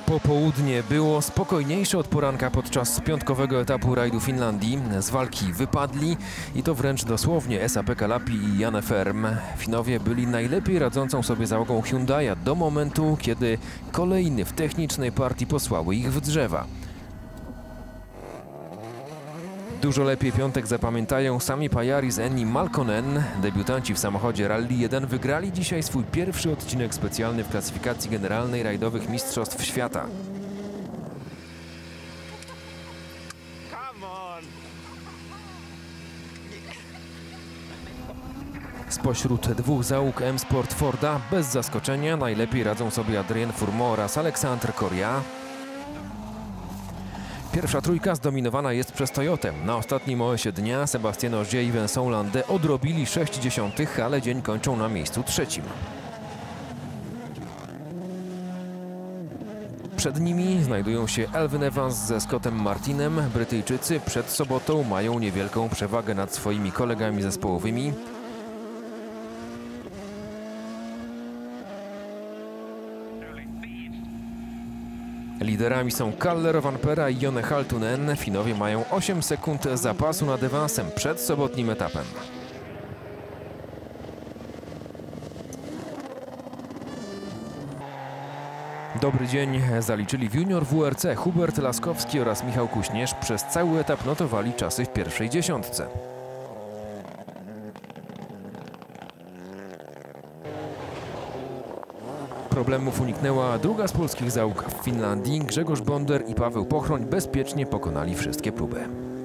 Popołudnie było spokojniejsze od poranka podczas piątkowego etapu rajdu Finlandii. Z walki wypadli i to wręcz dosłownie SAP Kalapi i Janne Ferm. Finowie byli najlepiej radzącą sobie załogą Hyundai'a do momentu, kiedy kolejny w technicznej partii posłały ich w drzewa. Dużo lepiej piątek zapamiętają Sami Pajaris, Enni Malkonen. Debiutanci w samochodzie Rally 1 wygrali dzisiaj swój pierwszy odcinek specjalny w klasyfikacji generalnej rajdowych Mistrzostw Świata. Spośród dwóch załóg M-Sport Forda bez zaskoczenia najlepiej radzą sobie Adrien Fourmont oraz Alexandre Correa. Pierwsza trójka zdominowana jest przez Toyotę. Na ostatnim OS-ie dnia Sébastien Ogier i Vincent Landais odrobili 0,6, ale dzień kończą na miejscu trzecim. Przed nimi znajdują się Elfyn Evans ze Scottem Martinem. Brytyjczycy przed sobotą mają niewielką przewagę nad swoimi kolegami zespołowymi. Liderami są Kalle Rovanperä i Jonne Halttunen. Finowie mają 8 sekund zapasu nad Evansem przed sobotnim etapem. Dobry dzień zaliczyli w junior WRC Hubert Laskowski oraz Michał Kuśnierz. Przez cały etap notowali czasy w pierwszej dziesiątce. Problemów uniknęła druga z polskich załóg w Finlandii. Grzegorz Bonder i Paweł Pochroń bezpiecznie pokonali wszystkie próby.